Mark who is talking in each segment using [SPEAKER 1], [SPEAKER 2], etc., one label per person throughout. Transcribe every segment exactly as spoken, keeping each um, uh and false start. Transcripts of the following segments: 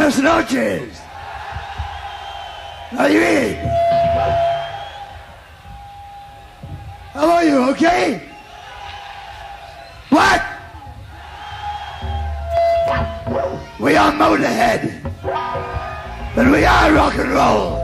[SPEAKER 1] Buenas noches. How you eating? How are you, okay? What? We are Motorhead, but we are rock and roll.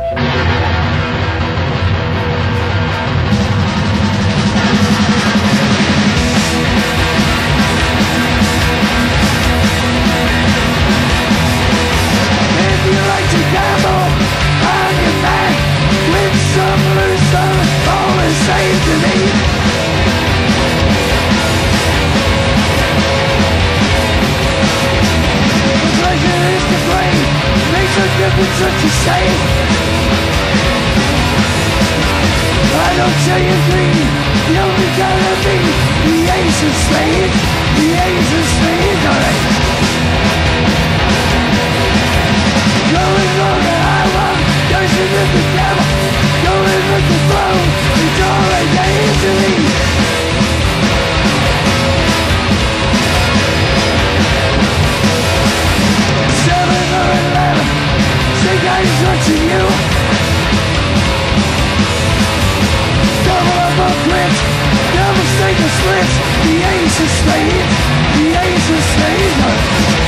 [SPEAKER 1] If you like to gamble on your back, win some, lose some, all the same to me. The pleasure is to play, makes no difference what you say. I don't tell you green, the only kind of me, the ace of spades, the ace of spades, alright. Going on the highway, dancing with the devil, going with the flow, it's all I gave to me. Seven or eleven, think I'm touching you. Double up on quits, double stake of splits, the ace of spades, the ace of spades.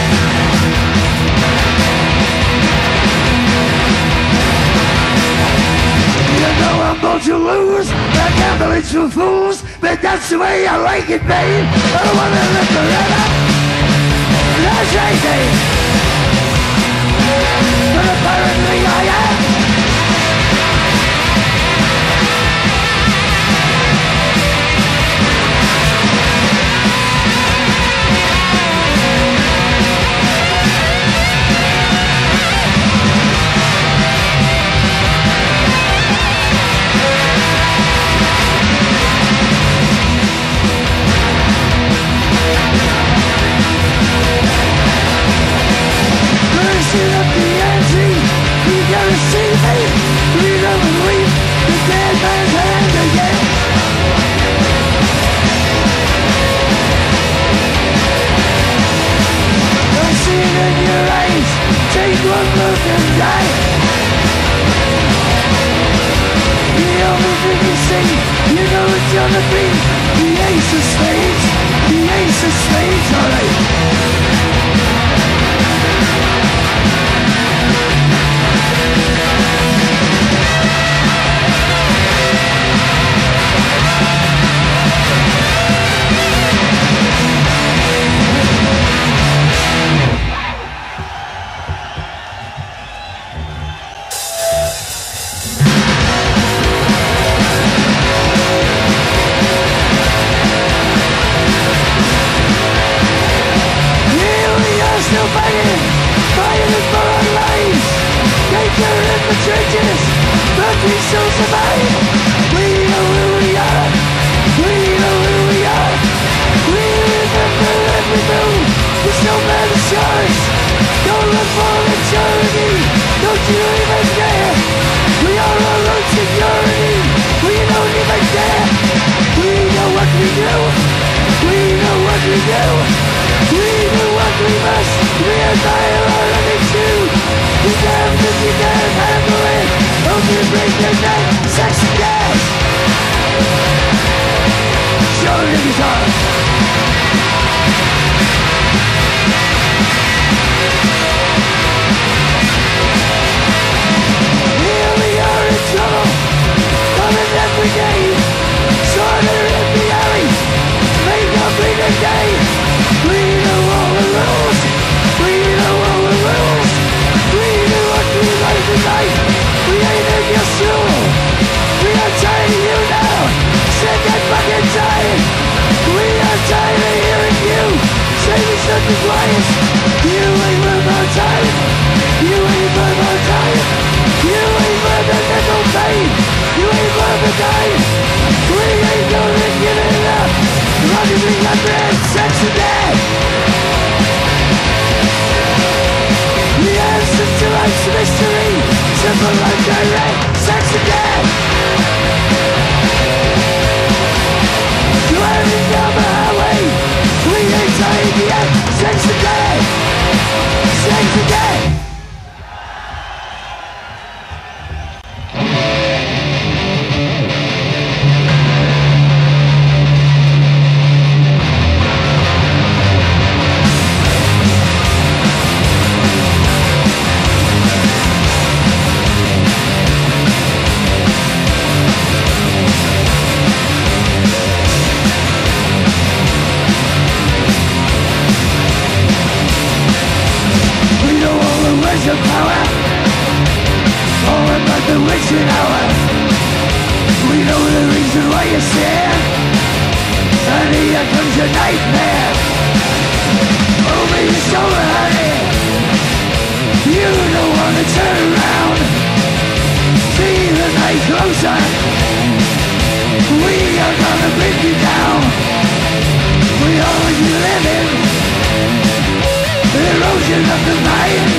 [SPEAKER 1] You know I'm born to lose, I can't believe for fools, but that's the way I like it, babe. I don't wanna live forever, that's right, babe. But apparently I am. Listen up the ante, you gotta see me. Read up and read the dead man's hand again. I see it in your eyes, take one look and die. The only thing you see, you know it's gonna be the ace of spades, the ace of spades, alright. Still fighting, fighting for our lives. Danger in the trenches, but we still survive. We know who we are, we know who we are. We remember every move, there's no matter choice. Don't look for maturity, don't you even dare. We are our own security, we don't even dare. We know what we do, we know what we do. We do what we must, we are tired of running too. You damned if you can't handle it, hope you break your neck, sex and gas. Show the guitar. Here we are in trouble, coming every day. Sorter in the alley, make up in the day. We know all the rules, we know all the rules. We know what we like tonight, we ain't in your soul. We are tired of you now, sick and fucking tired. We are tired nightmare. Over your shoulder, honey. You don't wanna turn around. See the night closer. We are gonna bring you down. We always be living the erosion of the mind.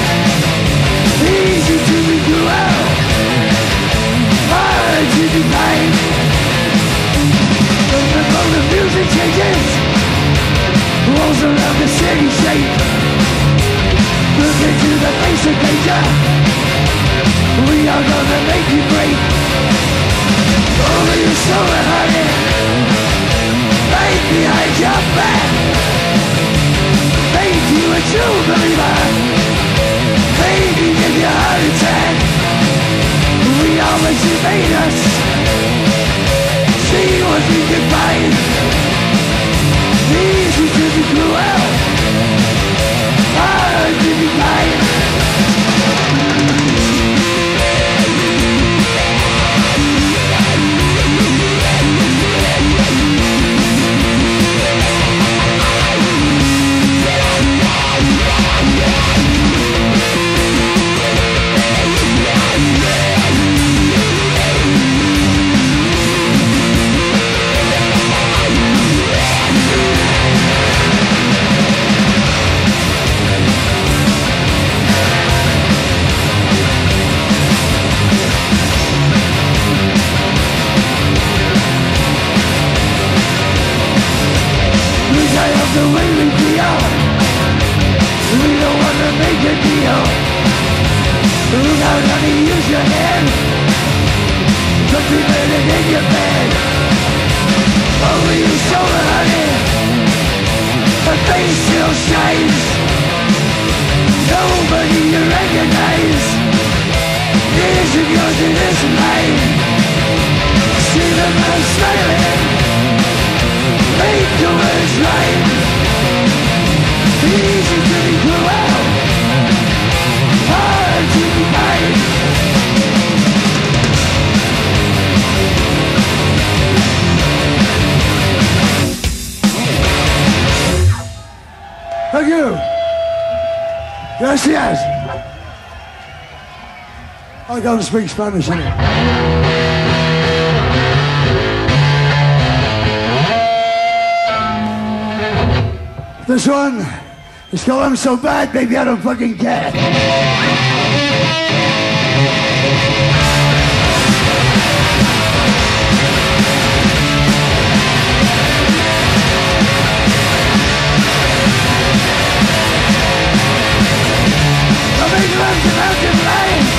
[SPEAKER 1] Easy to be cruel, hard to be kind. When the mode of music changes, walls around the city shake. Look into the face of danger. We are gonna make you break. Over your shoulder, honey. Right behind your back. Make you a true believer. Maybe give you a heart attack. We always evade us. See what we can find. Easy to be cruel, hard to be kind. The way we feel, we don't want to make a deal. Look out, honey, use your head. Don't be burning in your bed. Over your shoulder, honey, her face still shines. Nobody you recognize. This is yours and this is mine. See the man smiling. Make the words right. Easy to be cruel, hard to be kind. Thank you. Gracias. I can't speak Spanish, innit? This one is called I'm So Bad, Baby, I Don't Fucking Care. I make love to mountain lions.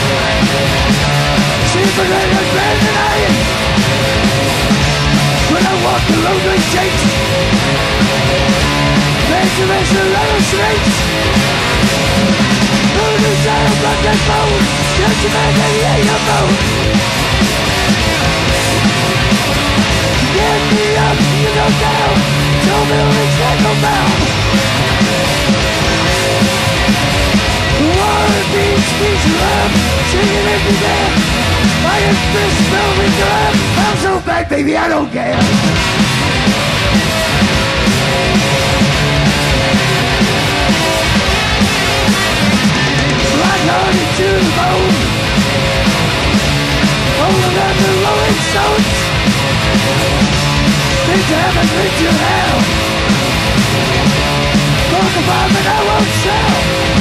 [SPEAKER 1] See if I let us bad tonight. When I walk the road with shakes. Mention mention a lot of snakes. No desire but that bone. Just a man that he ain't a bone. Get me up, you go down. Tell me when it's like a bound. War and peace, peace and love. Singing in the air. Iron fist, velvet glove. I'm so bad, baby, I don't care. Hearted to the bone. Older than the rolling stones. Been to heaven, been to hell. Book of but I won't sell.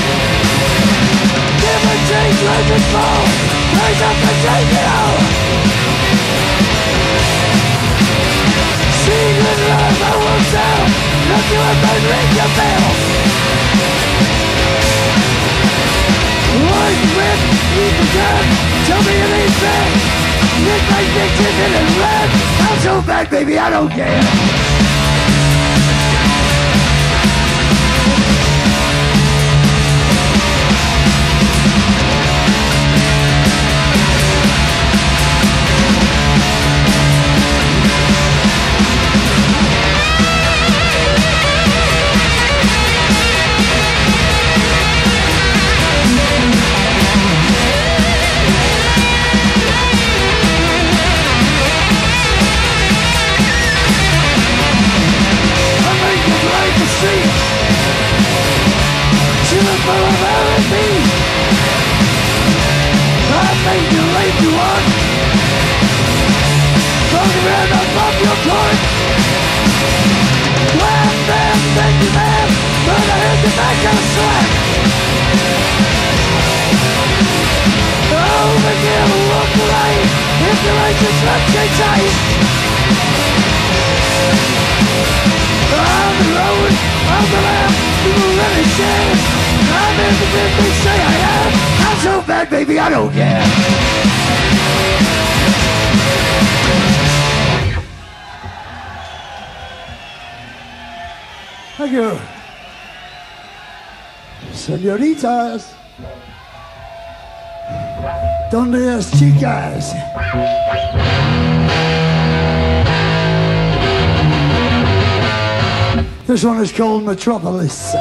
[SPEAKER 1] Give and take, rise and fall. Rise up and take it all. Secret love I won't sell. Look you up and ring your bell. One whip, eat the gun. Tell me it ain't bad. Nick my dictions in the red. I'm so bad, baby, I don't care. they say I'm everything they say I am. I'm so bad, baby, I don't care. Thank you. Señoritas. ¿Dónde las chicas? This one is called Metropolis.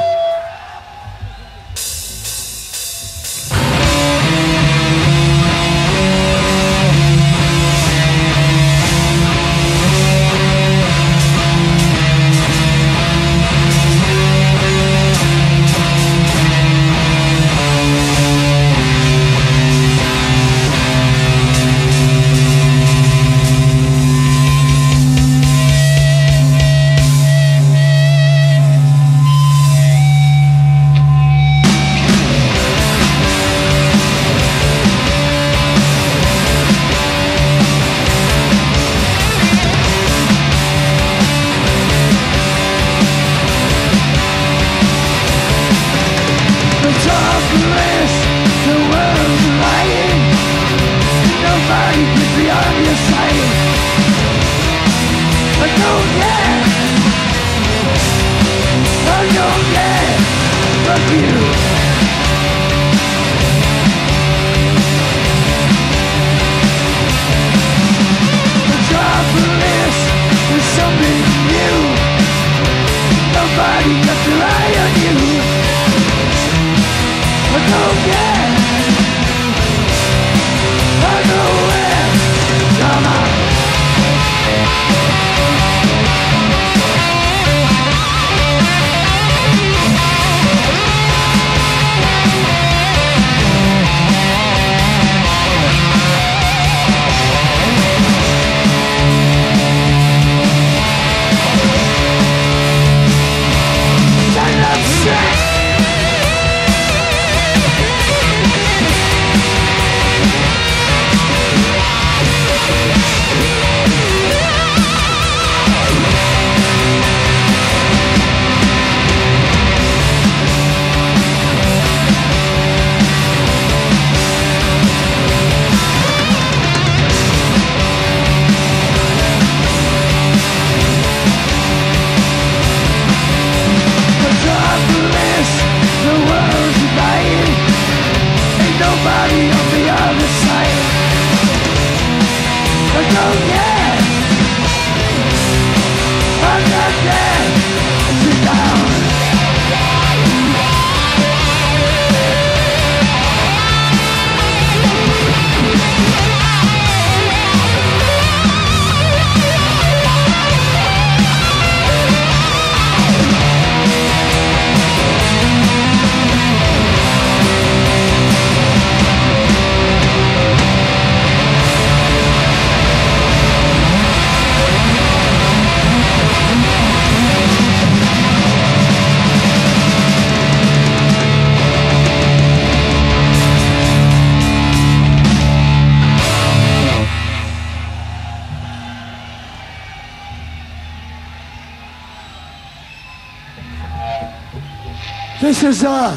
[SPEAKER 1] This is a,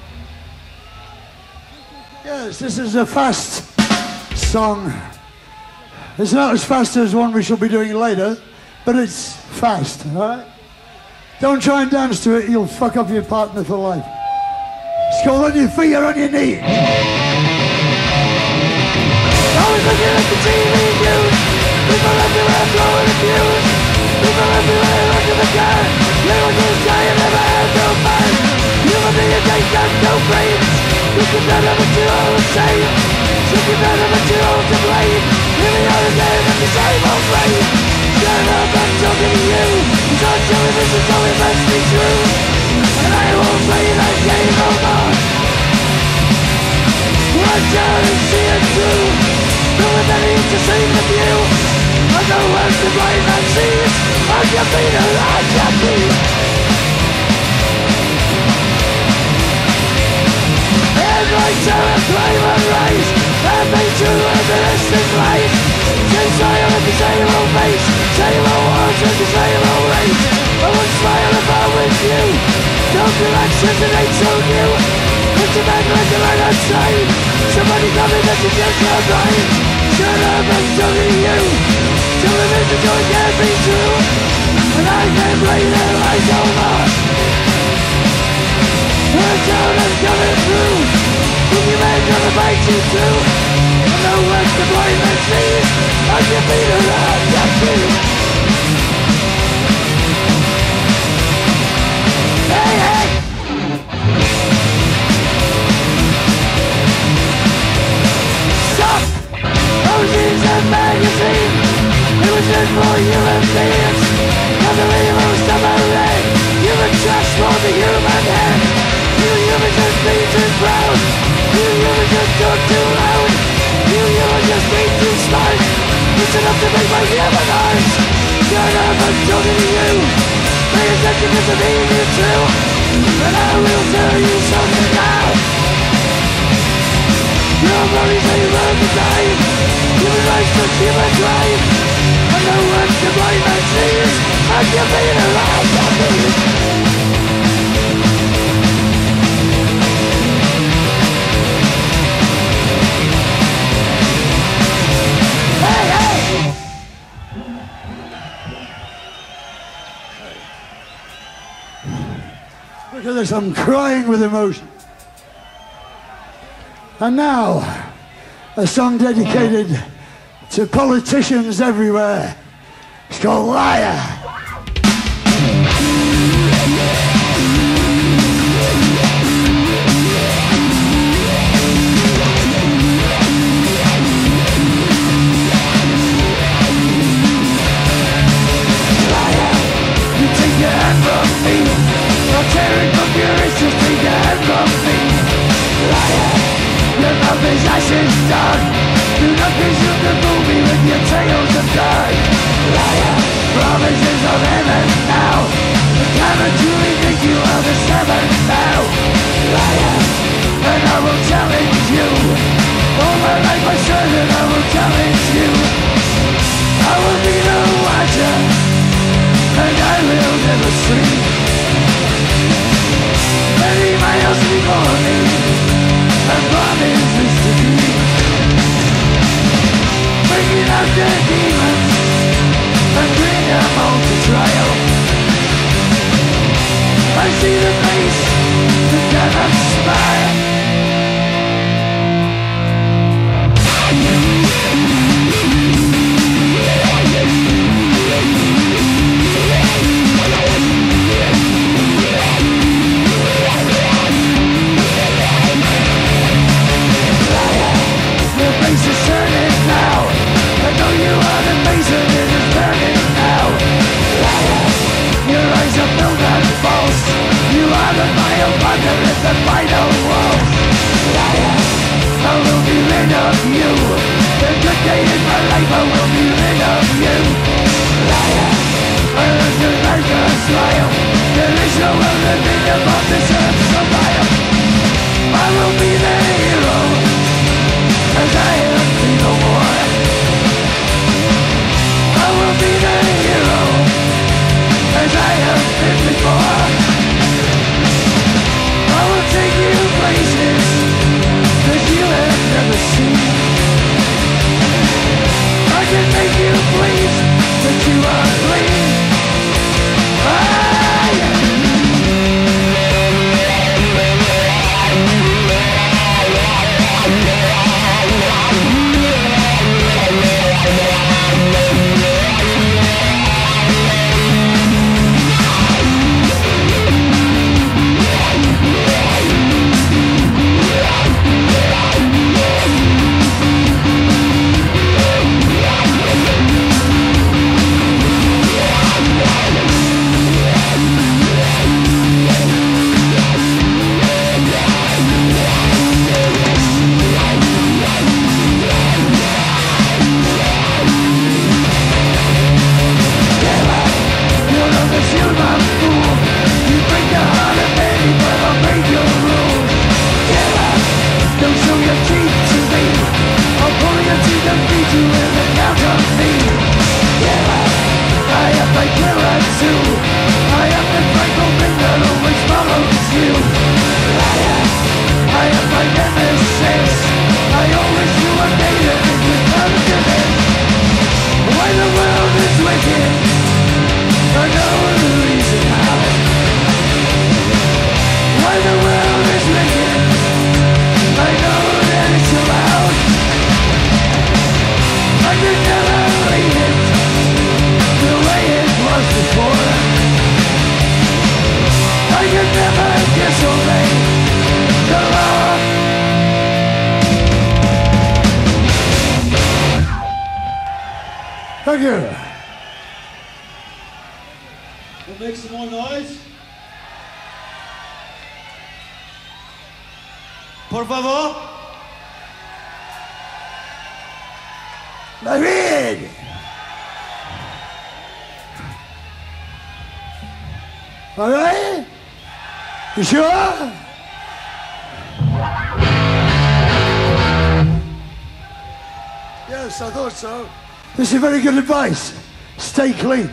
[SPEAKER 1] yes, this is a fast song. It's not as fast as one we shall be doing later, but it's fast, all right? Don't try and dance to it, you'll fuck up your partner for life. It's called On Your Feet or On Your Knees. Always looking at the T V news, people everywhere blowing abuse, people everywhere under the gun, little kids dying, never had no fun. Human being takes up no brains. Looking down at what you're all the same. Looking down at what you're all to blame. Living out again at the same old rate. Shut up, I'm talking to you. It's all showing this is all it must be true. And I won't play that game no more. Watch out and see it through. No one that needs to save the view. I know what's the blind man sees. I can be the light can be. And like terror, flame and rise, and be true as an instant light. Since I am the same old face, same old words and the same old race. I would smile if I was you. Don't relax Since it ain't so new, put your back like the right outside. Somebody tell me that you just got right. Shut up and so do you. Television so it can't be true. And I can't blame their lies over. Her town is coming through. Boogeyman gonna bite you too. And no one's to blame and seize. I can beat her out, got you. Hey, hey! Stop! Roses and magazines. It was just for human beings. Nothing evil, summer rain. Human trust for the human hand. You humans just be too proud. You humans just talk too loud. You humans just be too smart. Listen up to make my human eyes. Shut up, I'm talking to you. Pay attention to the meaning true. And I will tell you something now. Your bodies ain't worth the time. Human rights took human drive. And no one's to blame and seize. I can be the last of these. Hey, hey! Look at this, I'm crying with emotion. And now, a song dedicated to politicians everywhere. It's called Liar. Tearing from your issues, take your hand from me. Liar, your mouth is ashes done. Do not presume to fool me with your tales of God. Liar, promises of heaven now. I cannot truly think you are the seventh now. Liar, and I will challenge you. All my life I swear that I will challenge you. I will be the watcher, and I will never sleep. Many miles before me, and promises to keep. Bringing out the demons, and bring them all to trial. I see the face that cannot smile. The final wall. Liar, I will be rid of you. The good day in my life I will be rid of you. Liar, I learned to like a smile. There is no other thing about this earth so vile. I will be the hero, as I have been no more. I will be the hero, as I have been before. I will take you places that you have never seen. I can make you believe that you are clean. I I am the Franco thing that always follows you. Thank you.
[SPEAKER 2] We'll make some more noise. Por favor.
[SPEAKER 1] David. All right? You sure? Yes, I thought so. This is very good advice. Stay clean.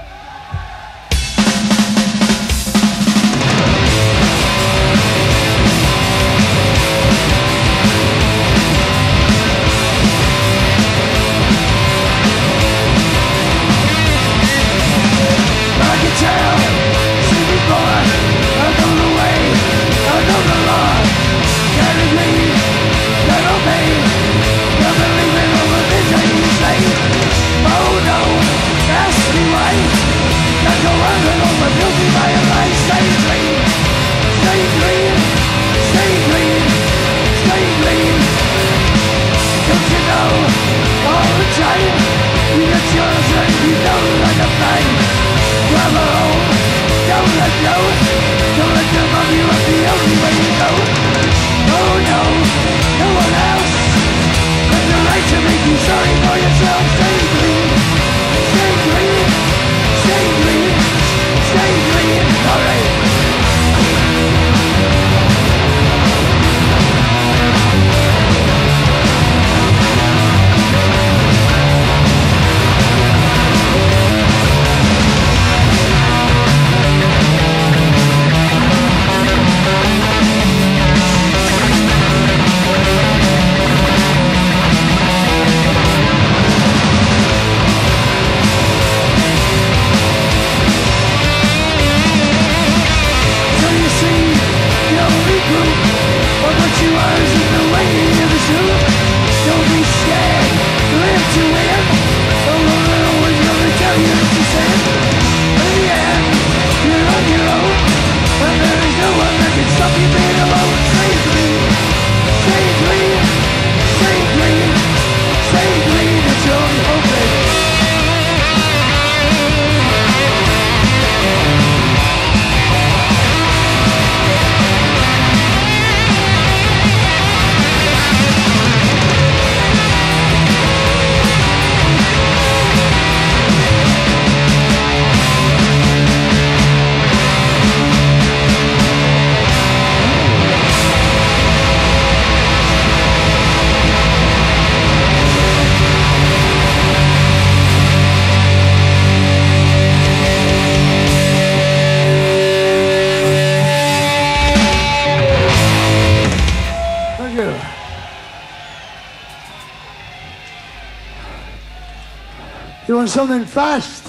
[SPEAKER 1] You want something fast?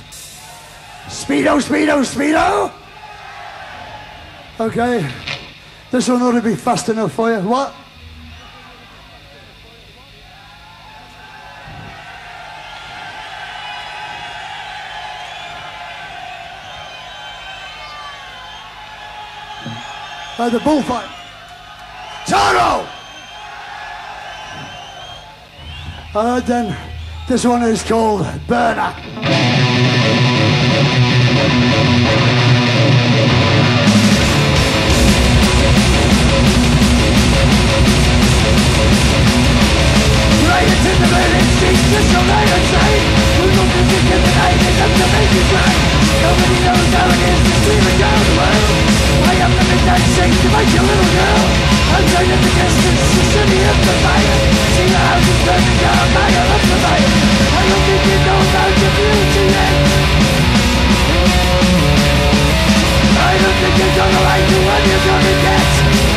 [SPEAKER 1] Speedo, speedo, speedo? Okay. This one ought to be fast enough for you. What? Uh, the bullfight. Toro! Alright then. This one is called Burner. Right into the burning streets, just so light and sight. Who knows the dick in the night is up to make you cry. Nobody knows how it is to scream it down the world. I am the midnight saint to bite your little girl. Outside in the distance, the city of the fire. See the houses burning down, fire up the fire. I don't think you know about your beauty yet. I don't think you're gonna like the one you're gonna get.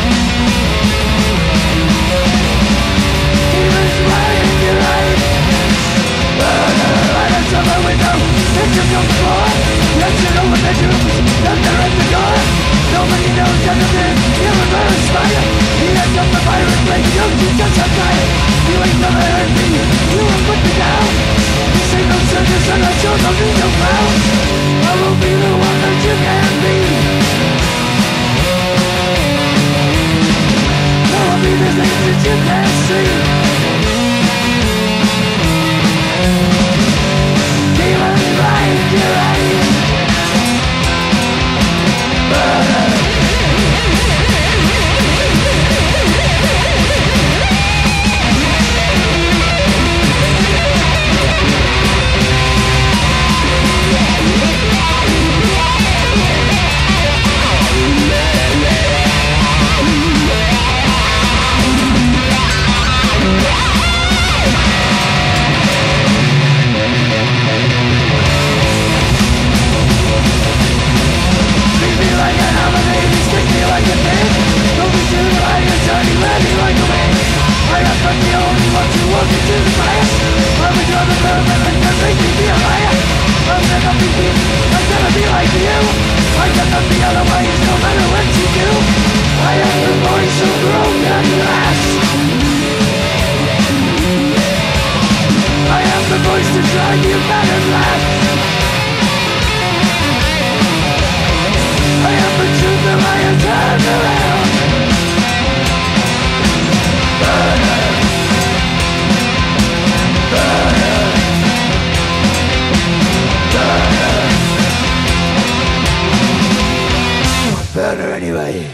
[SPEAKER 1] Demons flying your light. Burner right out of my window. Pictures on the floor. Dancing over bedrooms. Thunder at the door. Nobody knows anything. You were burst fire. He ends up the fire flame. Don't you touch on fire. You ain't never heard me. You will put me down. This ain't no circus and I sure don't need no clown. I will be the one that you can be. I will be the things that you can't see. Better anyway.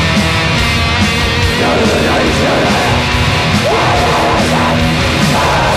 [SPEAKER 3] Got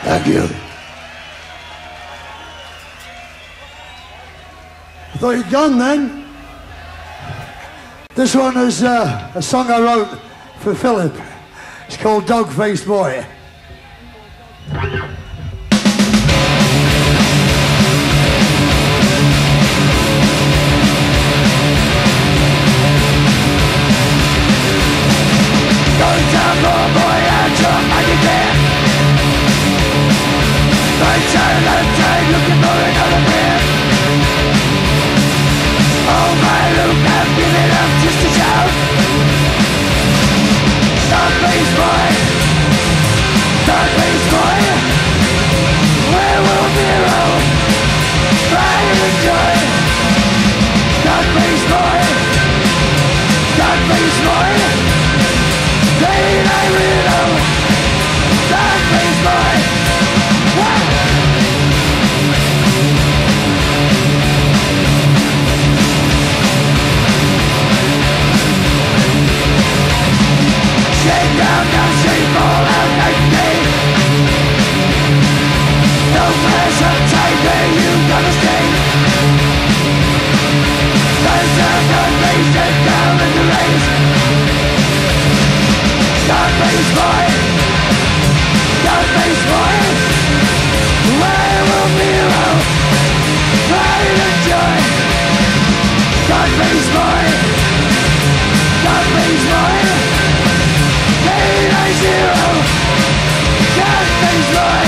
[SPEAKER 1] Thank you. I thought you'd gone then. This one is uh, a song I wrote for Philip. It's called Dog-Faced Boy. Going down for a boy and drunk like a can. Right side left side looking for another man. Oh my Luke, I'm giving up just to shout. Dog-faced boy, dog-faced boy, werewolf hero, pride and joy. Dog-faced boy, dog-faced boy, late night widow, dog-faced boy. What? Shake down, down, shake all out like day. No press uptight there, you gotta stay. Turn down, down, face it down in the race. Dog-faced boy, dog-faced boy, werewolf hero, pride and joy. Dog-faced boy, dog-faced boy, nice hero, dog-faced boy.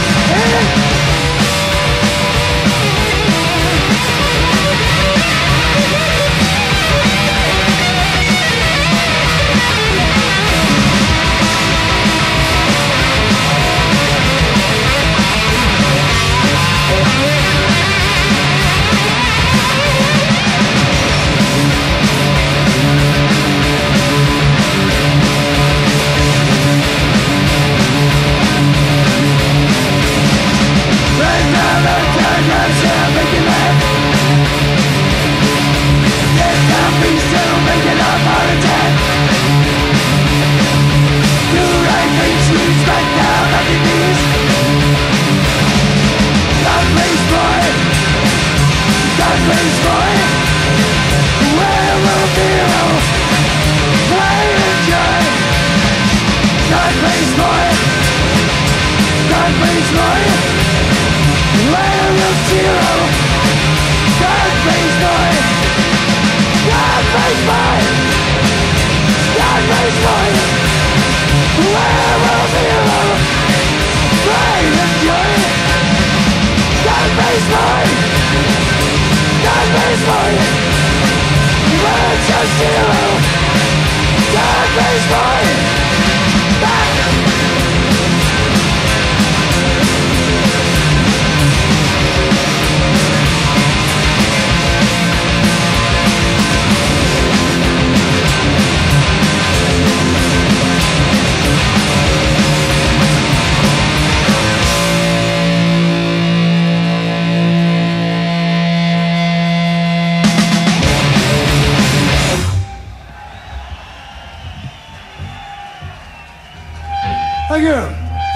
[SPEAKER 1] Thank you.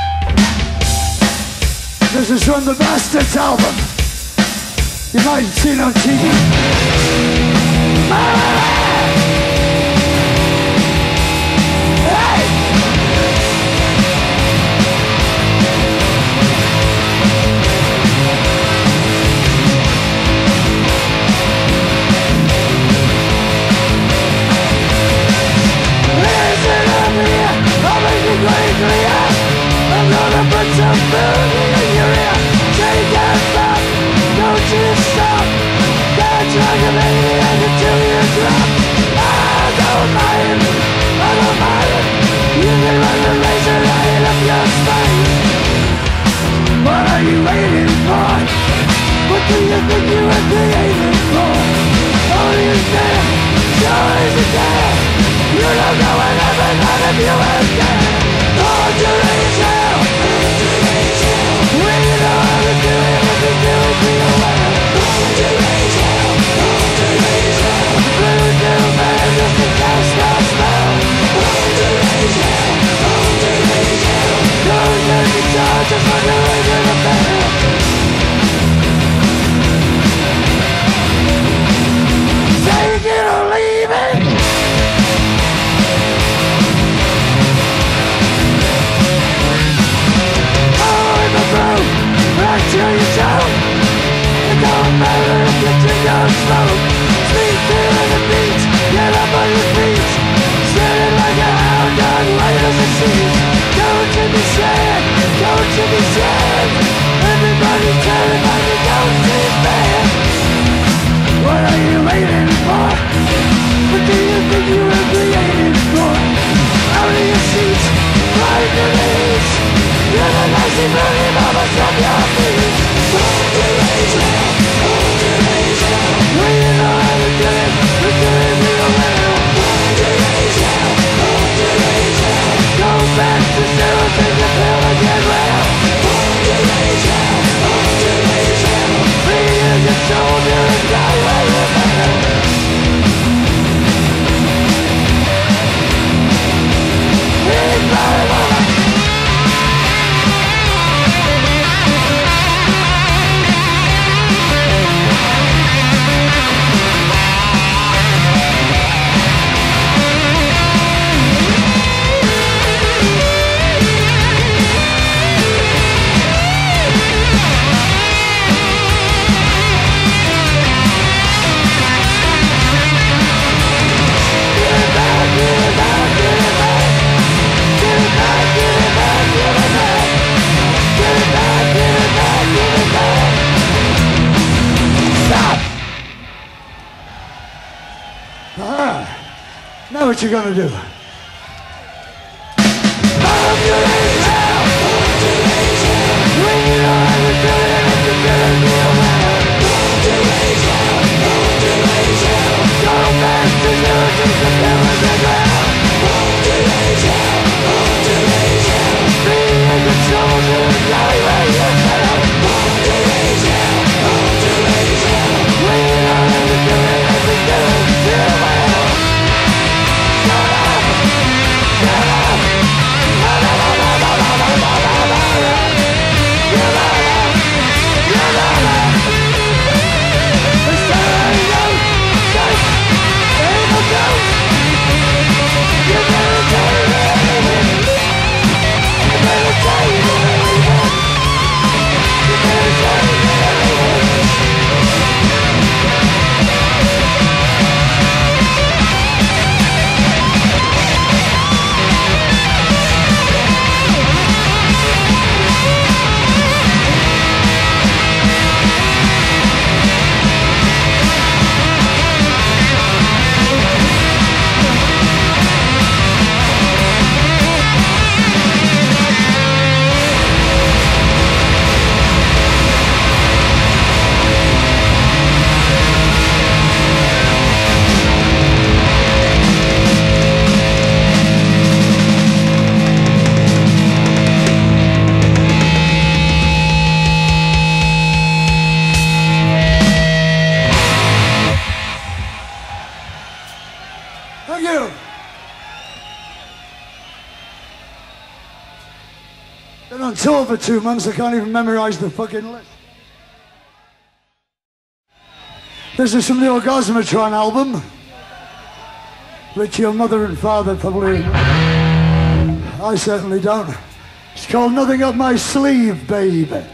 [SPEAKER 1] This is from the Bastards album. You might have seen it on T V. Hey! Listen up here, I'll make it great clear. I'm gonna put some food in your ear. Take that back, don't you stop. Dance like a maniac until you drop. I don't mind, I don't mind. You can run the razor right up your spine. What are you waiting for? What do you think you were created for? All you stand, sure as you can. You don't know what happened, not if you were dead. Hold your age hell, hold your age hell. We know how to do it, what we do it, be aware. Hold your age hell, hold your age hell. Voodoo man, just a cast our spell. Hold your age hell, hold your age hell. Don't let me charge us on your of smoke. Sleep feeling the beat, get up on your feet. Standing like a hound on white as a sheet. Don't you be sad, don't you be sad. Everybody's telling like you don't see bad. What are you waiting for? What do you think you were created for? Out of your seats, right to knees. You're the lazy booty mamas of your feet. Hold your angel, hold your angel. We know how to do it, we're doing real well. Hold your angel, hold your angel. Go back to zero, take a pill and get well. Hold your angel, hold your angel. Be as a soldier and die where you're better. He's very well. Now what you gonna do? Hold your angel, hold your angel. We know how to do it if you do it real well. Hold your angel, hold your angel. Go back to zero, take the pill and get well. Hold your angel, hold your angel. Be a good soldier and die where you fell. Hold your angel, hold your angel. We know how to do it if you do it real well. On tour for two months, I can't even memorize the fucking list. This is from the Orgasmatron album, which your mother and father probably, I certainly don't. It's called Nothing Up My Sleeve, Baby.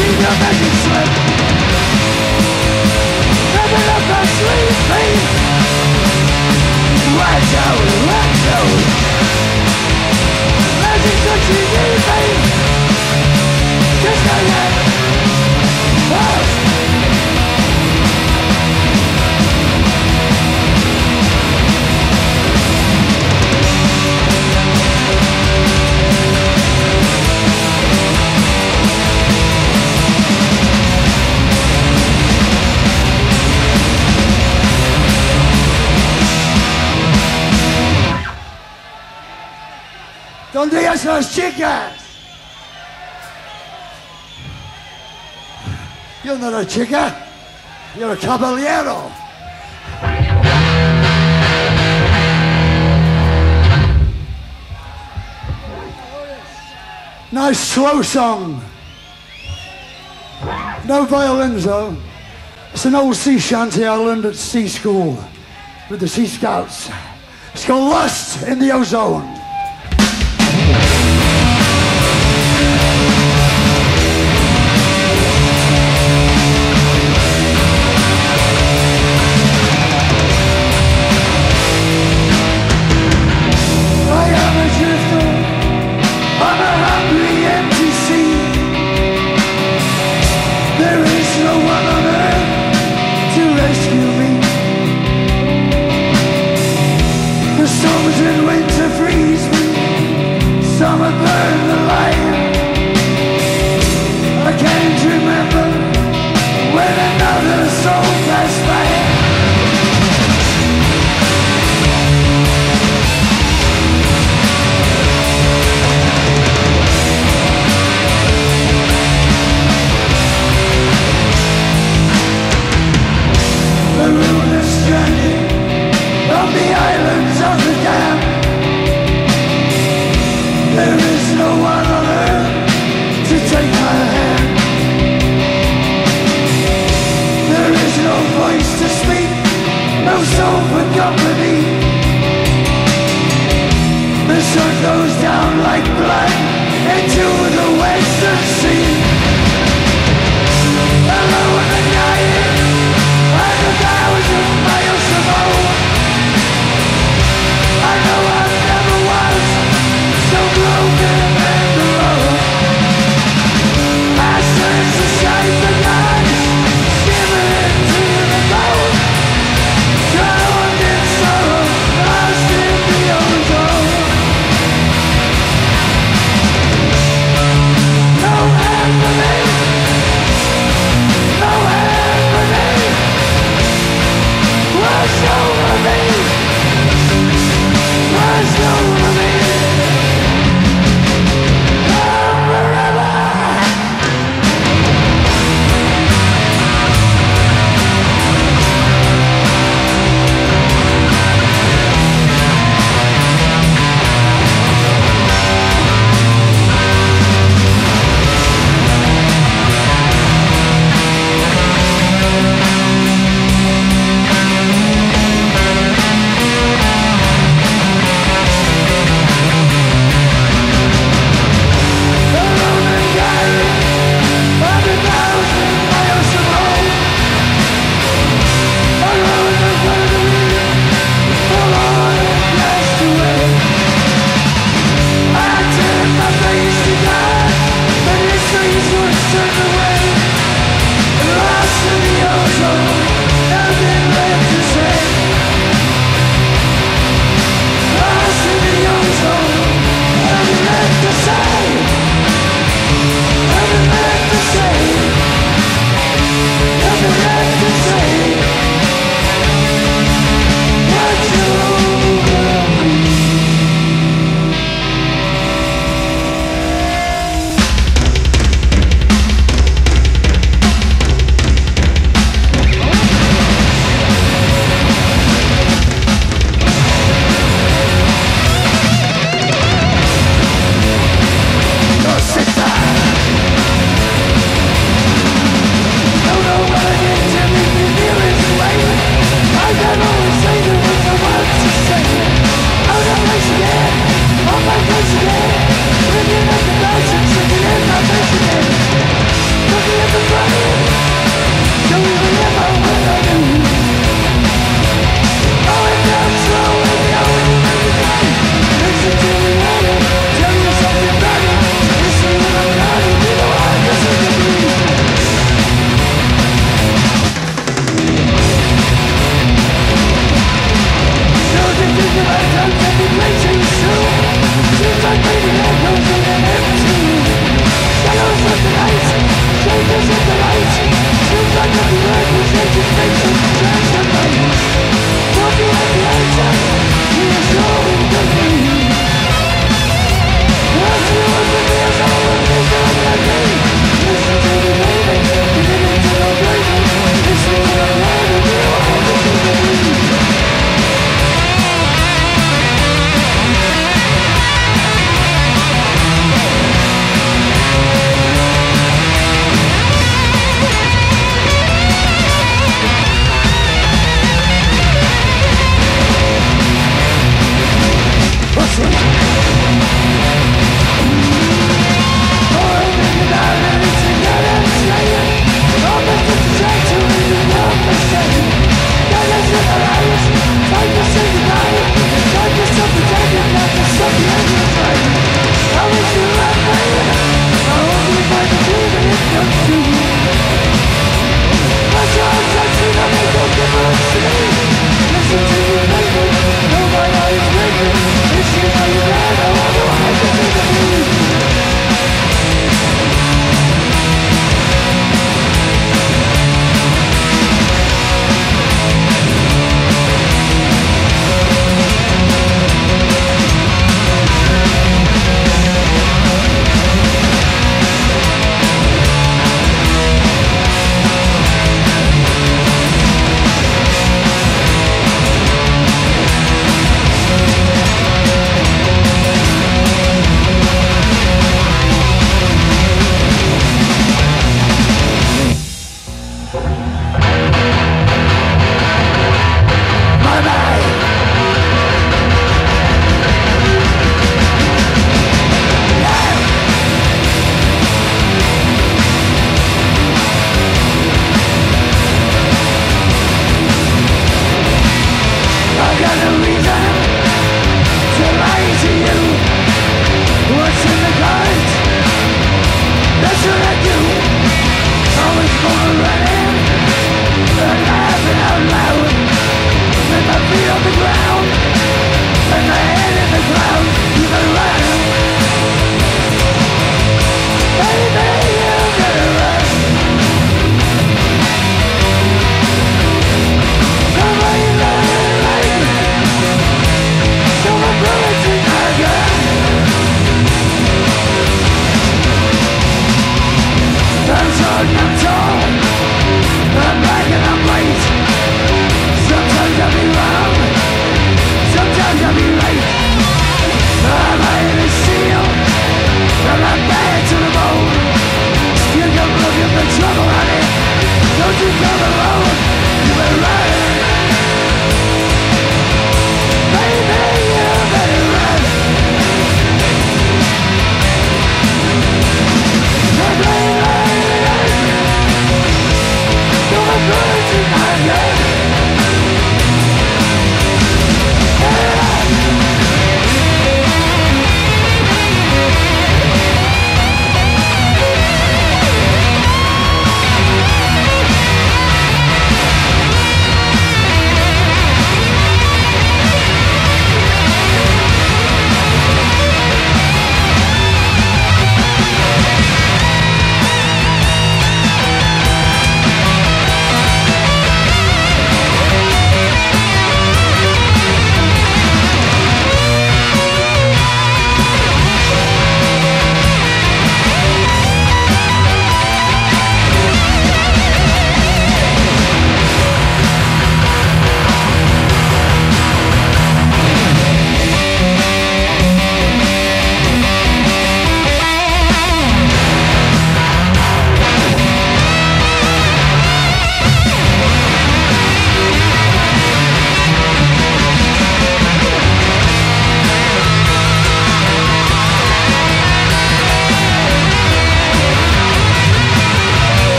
[SPEAKER 1] see the magic slip. Nothing up my sleeve, babe. Watch out, watch out. Magic touching me, babe. Just like that. Oh. ¿Dónde están las chicas? You're not a chica, you're a caballero. Nice slow song. No violins though. It's an old sea shanty I learned at sea school with the Sea Scouts. It's called Lust in the Ozone. Summer burned the light. I can't remember when another soul passed by. The ruinous journey on the islands of the damned. There is no one on earth to take my hand. There is no voice to speak, no soul for company. The sun goes down like blood into the western sea. Alone and dying, like a thousand miles from home. I know I never was so broken and alone. I search the skies for God, shivering to the bone. Drowned in sorrow, lost in the ozone.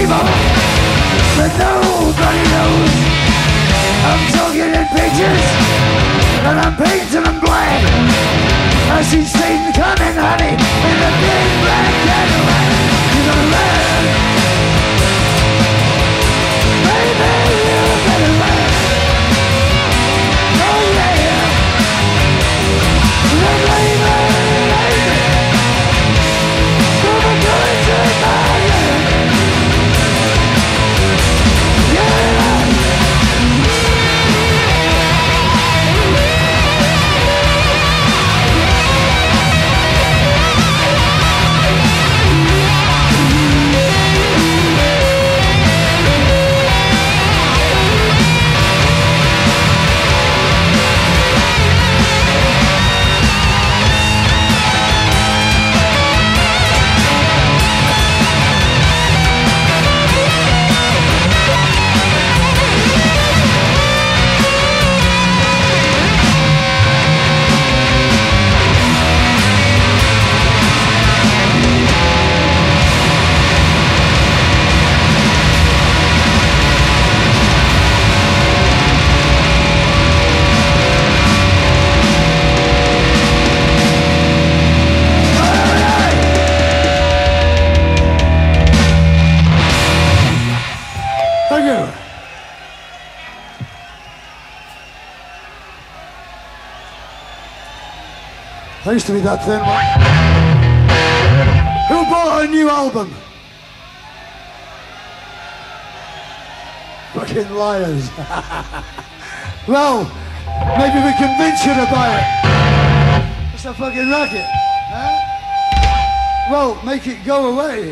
[SPEAKER 1] people, but nobody knows. I'm talking in pictures, and I'm painting them black. I see Satan coming, honey, in the big black Cadillac. You're gonna learn, baby, you better learn. Oh yeah, the labor, labor, for the goods of my land. Yeah. I used to be that thin one. Who bought a new album? Fucking liars. Well, maybe we convince you to buy it. It's a fucking racket. Huh? Well, make it go away.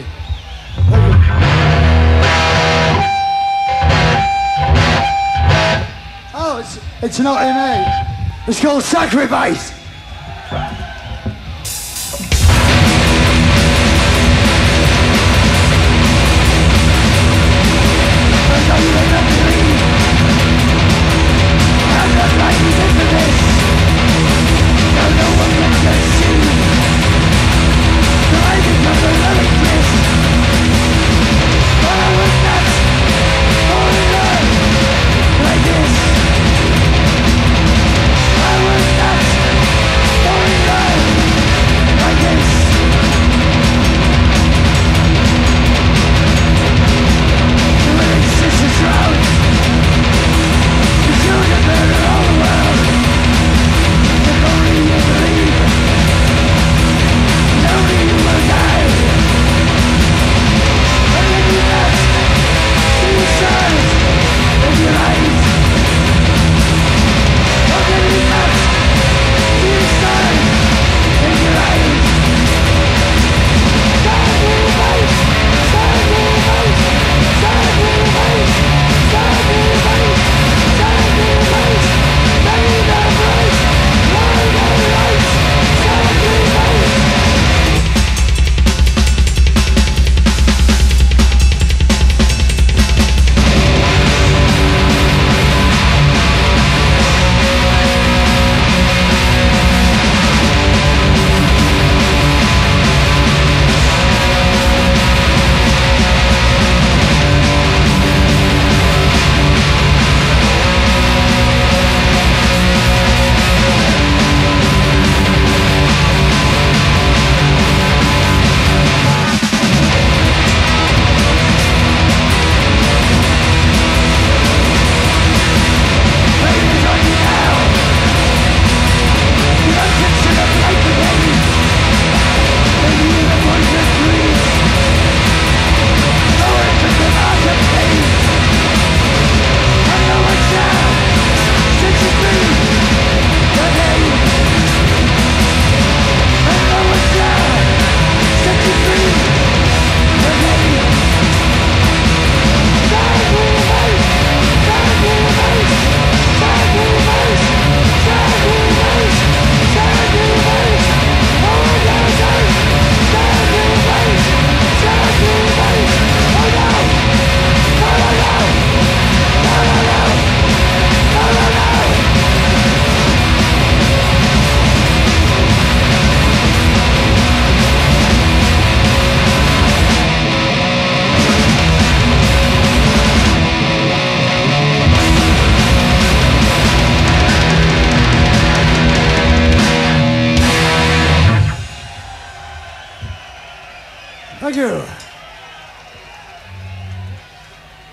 [SPEAKER 1] Oh, it's, it's not in A. It's called Sacrifice. I was nuts.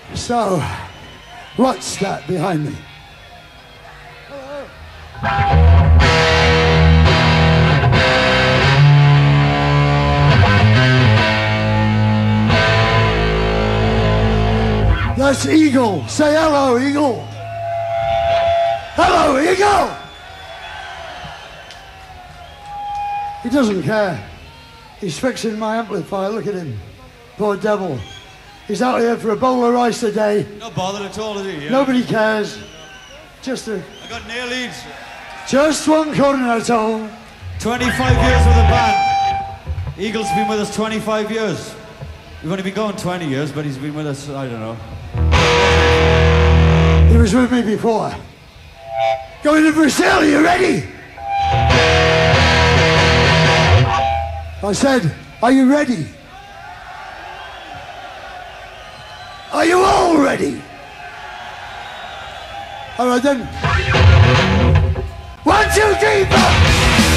[SPEAKER 1] So, what's that behind me? That's Eagle. Say hello, Eagle. Hello, Eagle. He doesn't care. He's fixing my amplifier. Look at him. Poor devil. He's out here for a bowl of rice a day.
[SPEAKER 2] Not bothered at all, is he? Yeah.
[SPEAKER 1] Nobody cares. Just a...
[SPEAKER 2] I got nail leads.
[SPEAKER 1] Just one cornetto.
[SPEAKER 2] twenty-five years with the band. Eagle's been with us twenty-five years. We've only been going twenty years, but he's been with us, I don't know.
[SPEAKER 1] He was with me before. Going to Brazil, are you ready? I said, are you ready? Are you all ready? All right then. One, two, three, four.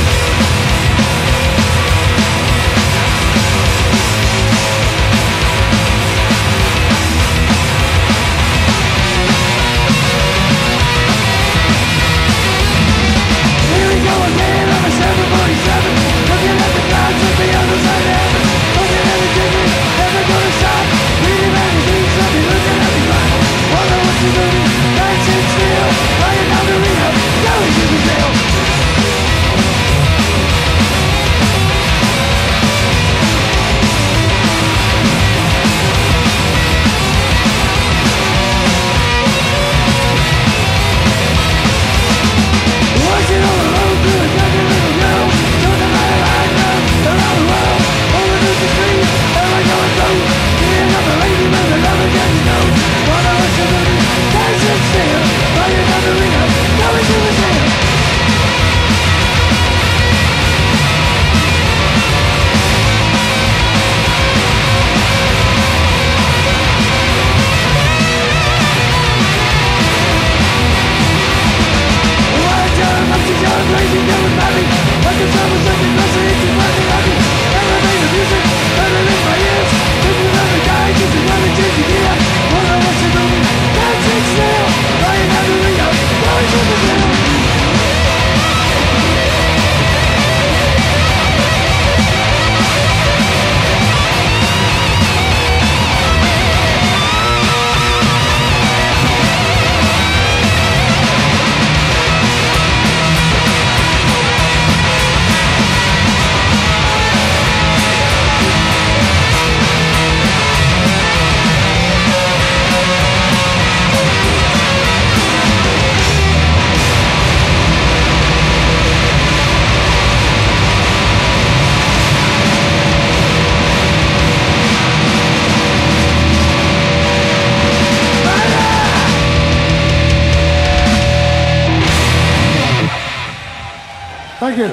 [SPEAKER 1] Thank you.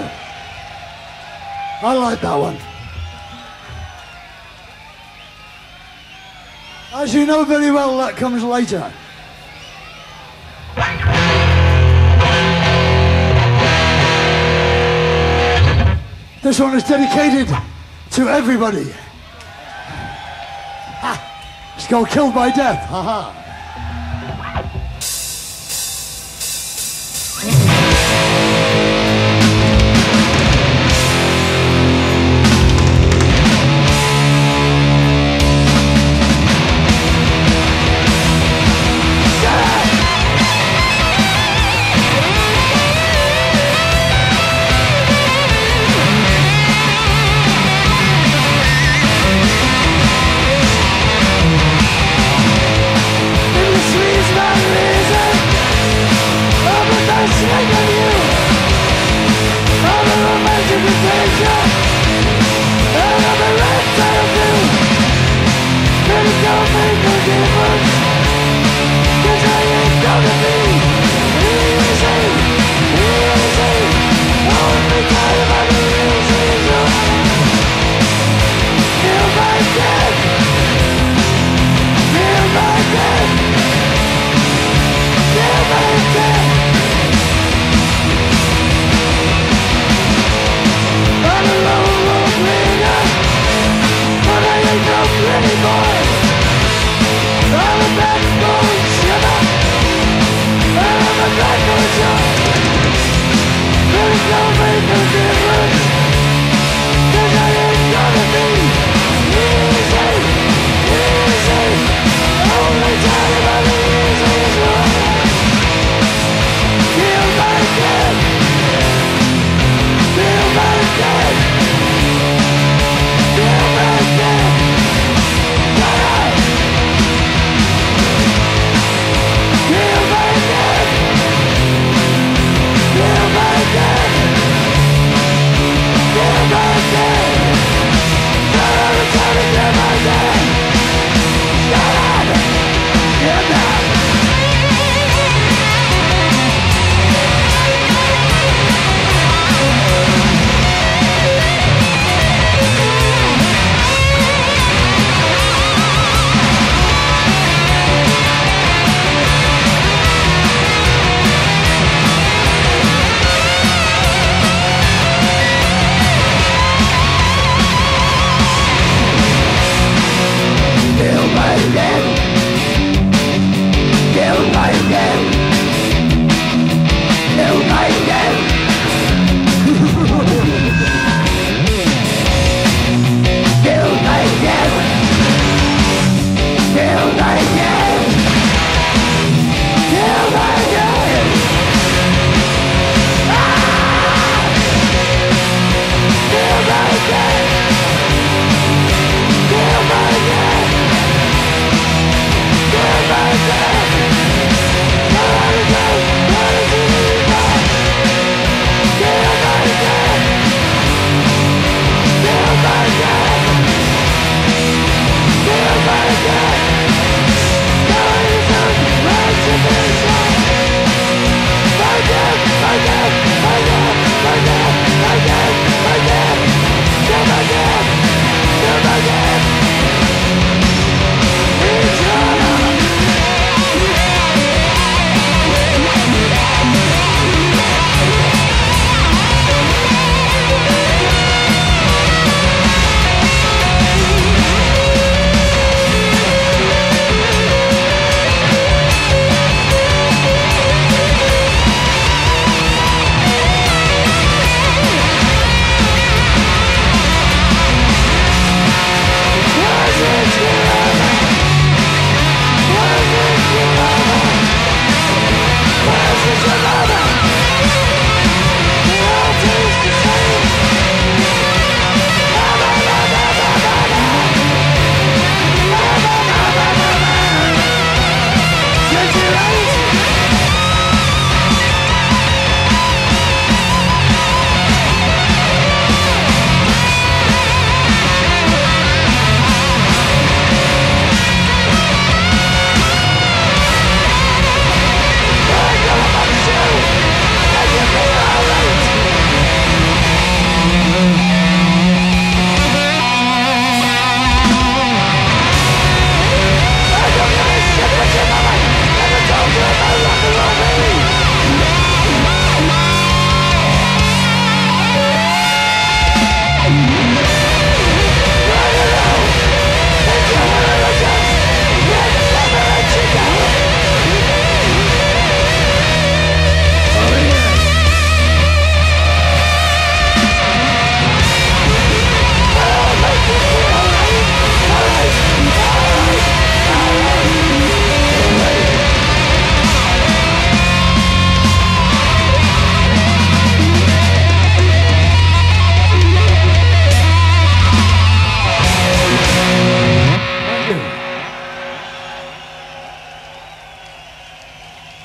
[SPEAKER 1] I like that one. As you know very well, that comes later. This one is dedicated to everybody. Ha! It's called Killed by Death. Ha ha.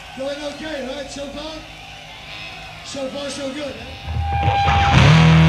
[SPEAKER 3] Going okay, right, so far? So far, so good, eh?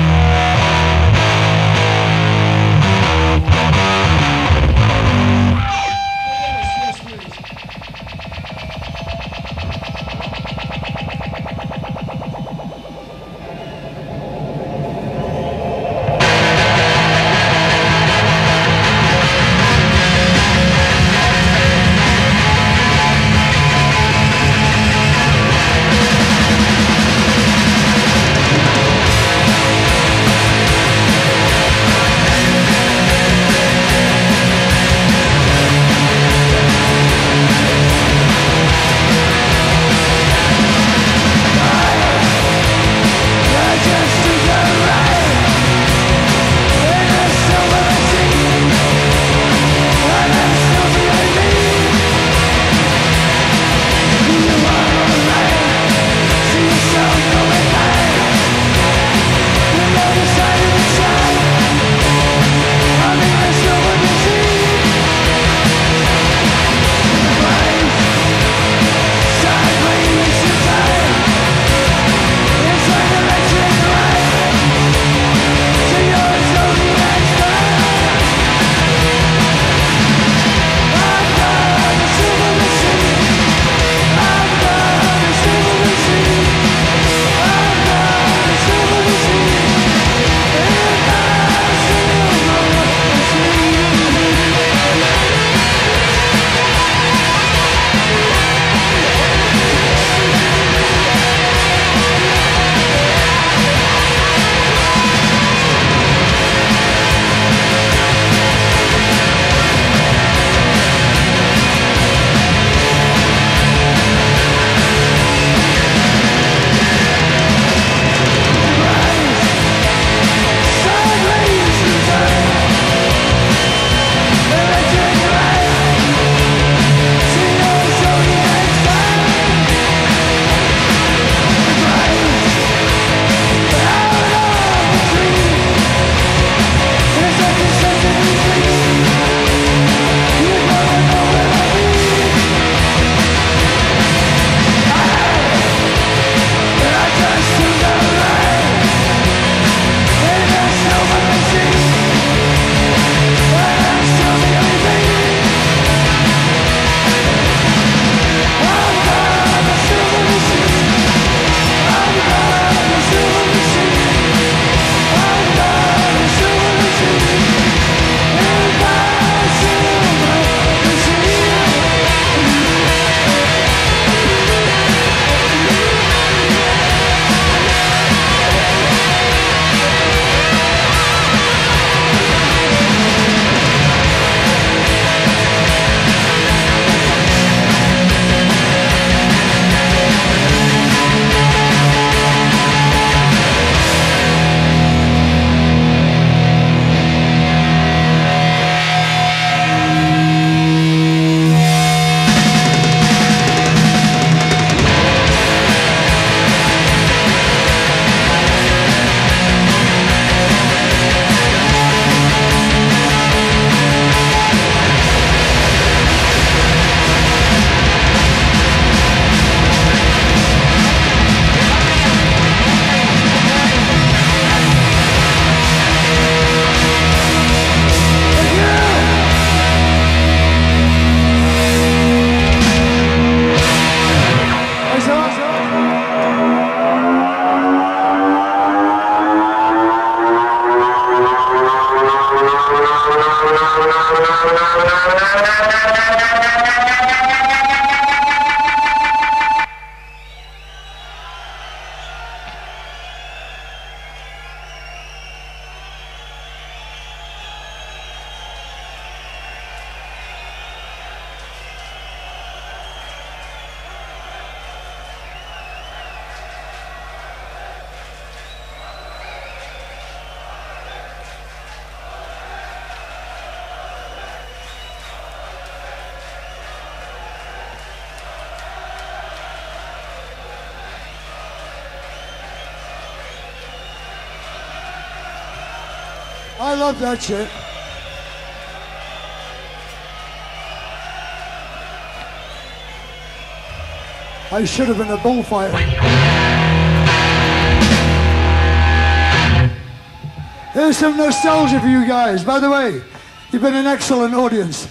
[SPEAKER 3] I love that shit. I should have been a bullfighter. Here's some nostalgia for you guys. By the way, you've been an excellent audience.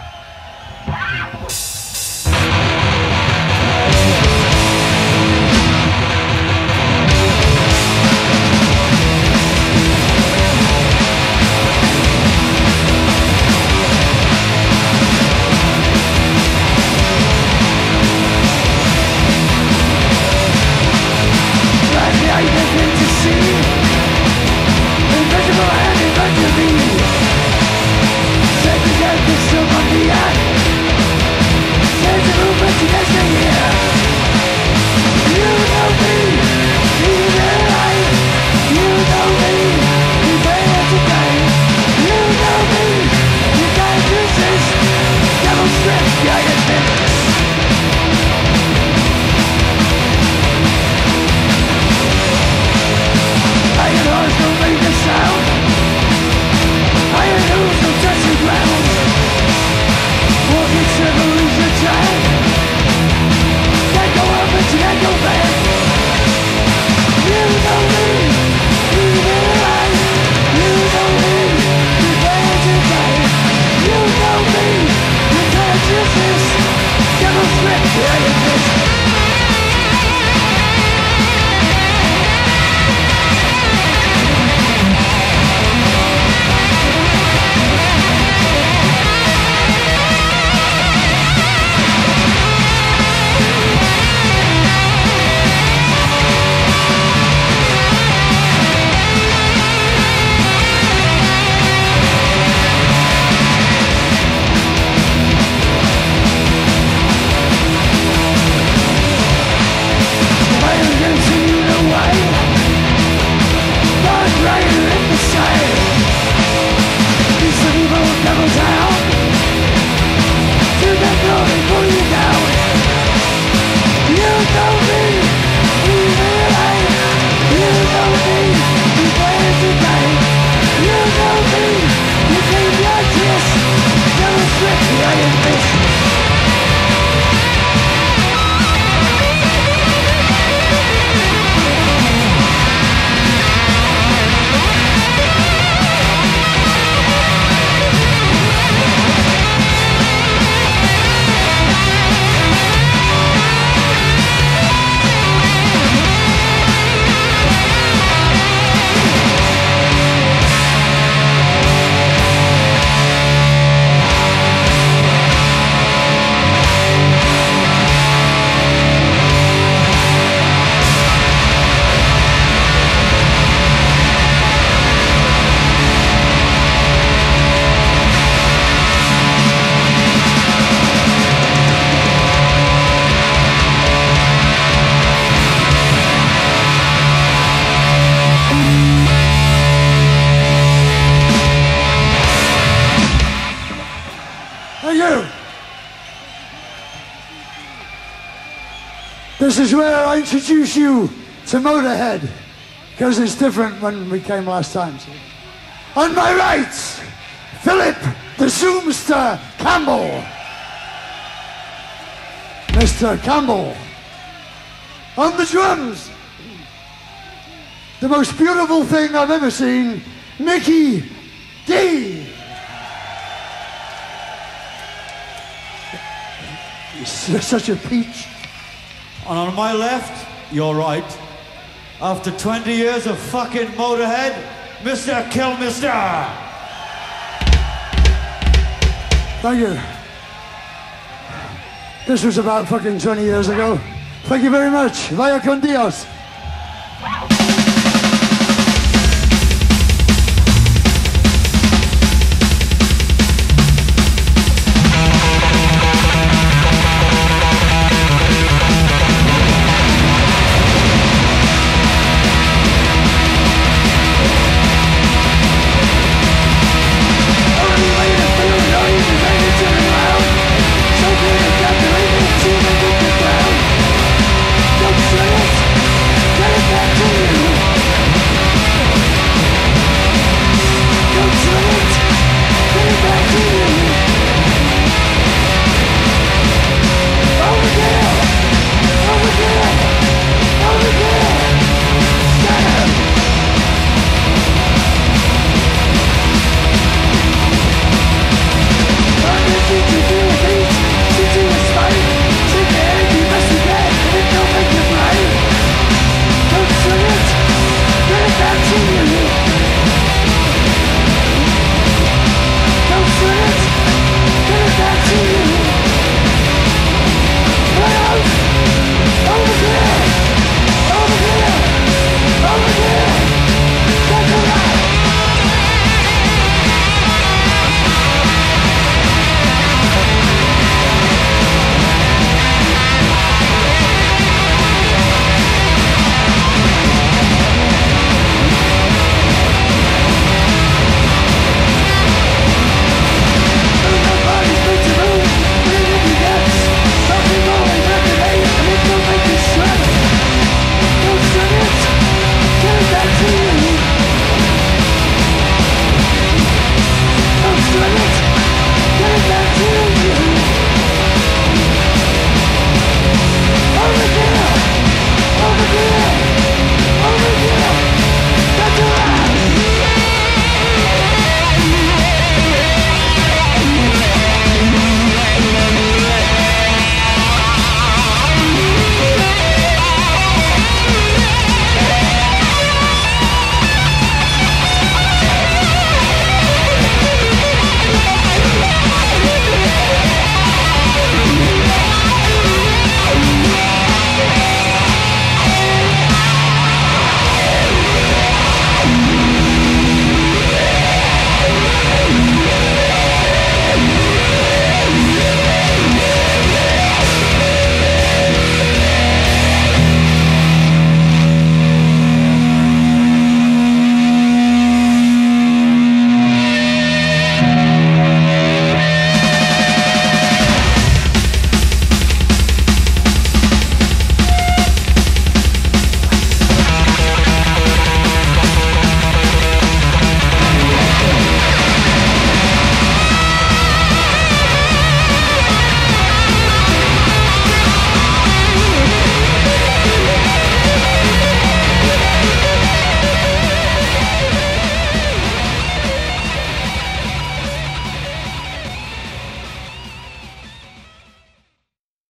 [SPEAKER 3] This is where I introduce you to Motorhead, because it's different when we came last time. So. On my right, Philip the Zoomster Campbell. Mister Campbell. On the drums, the most beautiful thing I've ever seen, Mickey D. He's such a peach.
[SPEAKER 2] And on my left, you're right, after twenty years of fucking Motorhead, Mister Kilmister.
[SPEAKER 3] Thank you. This was about fucking twenty years ago. Thank you very much. Vaya con Dios.